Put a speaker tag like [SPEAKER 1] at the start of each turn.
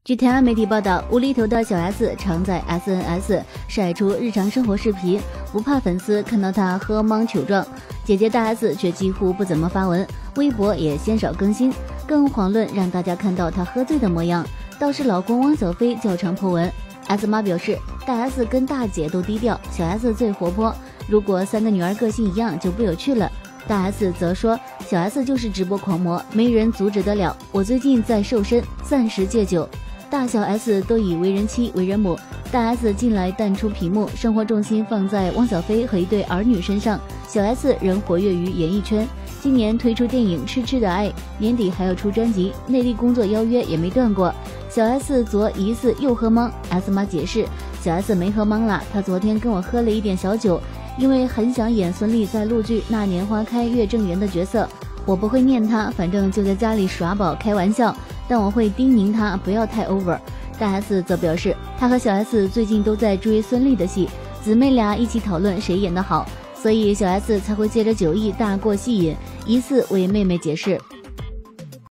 [SPEAKER 1] 据台湾媒体报道，无厘头的小 S 常在 SNS 晒出日常生活视频，不怕粉丝看到她喝懵糗状。姐姐大 S 却几乎不怎么发文，微博也鲜少更新，更遑论让大家看到她喝醉的模样。倒是老公汪小菲较常破文。S 妈表示，大 S 跟大姐都低调，小 S 最活泼。如果3个女儿个性一样，就不有趣了。大 S 则说，小 S 就是直播狂魔，没人阻止得了。我最近在瘦身，暂时戒酒。大小 S 都以为人妻为人母，大 S 近来淡出屏幕，生活重心放在汪小菲和一对儿女身上。小 S 仍活跃于演艺圈，今年推出电影《痴痴的爱》，年底还要出专辑，内地工作邀约也没断过。小 S 昨疑似又喝懵 ，S 妈解释，小 S 没喝懵啦，她昨天跟我喝了一点小酒，因为很想演孙俪在陆剧《那年花开月正圆》的角色。我不会念他，反正就在家里耍宝开玩笑，但我会叮咛他不要太 over。大 S 则表示，他和小 S 最近都在追孙俪的戏，姊妹俩一起讨论谁演得好，所以小 S 才会借着酒意大过戏瘾，疑似为妹妹解释。